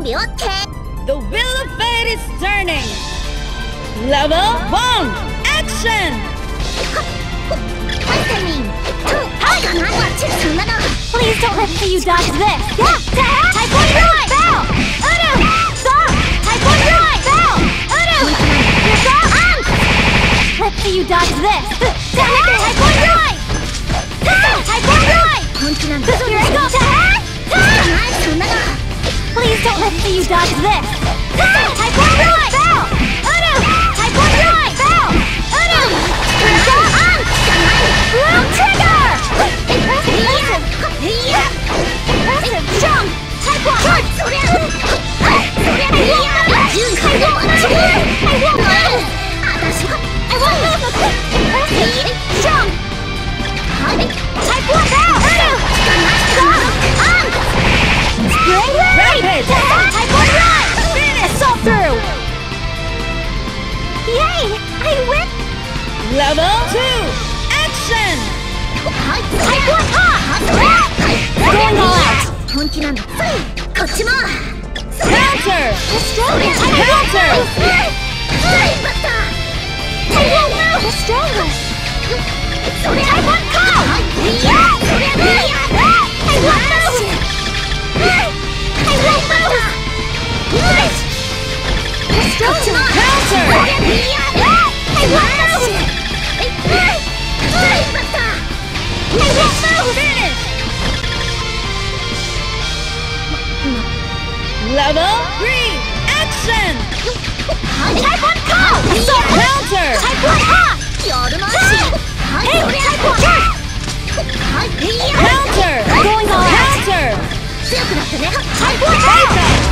備 OK。 The wheel of fate is turning. Level 1, action! Please don't let me you dodge this. Yeah! Type 1 right! Bow! Uno! Stop! Type 1 right! Bow! Uno! You're gone! Let's see you dodge this. Type 1 right! Type 1 right! Here I go! Please don't let me you dodge this. Type 1 right! Bow! Uno! Type 1 right! Bow! Uno! You're gone! Bloom trigger! Jump! Type 1! I won't move! Jump! Type 1 now! Stop! Spring Rapid! Type 1 right! Assault through! Yay! I win! Level 2, action! Type 1 off! Going all out! Counter! Destroy! Counter! Destroy! Type 1 call! I won't move! I won't move! Destroy! Counter! I won't move! I won't move! Finish! Level 3, action! Type 1 call! Counter! Type 1 off! Hey! Type 1 jump! Counter! Going all out! Counter! Type 1 out!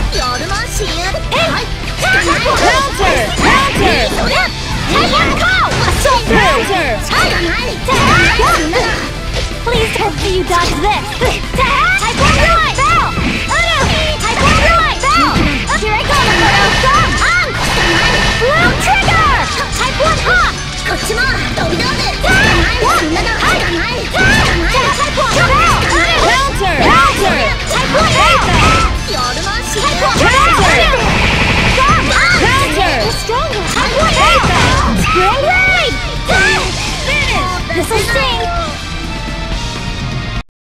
Hey! Type 1! Counter! Counter! Type 1 call! Assault Counter! through! Please don't see you dodge this!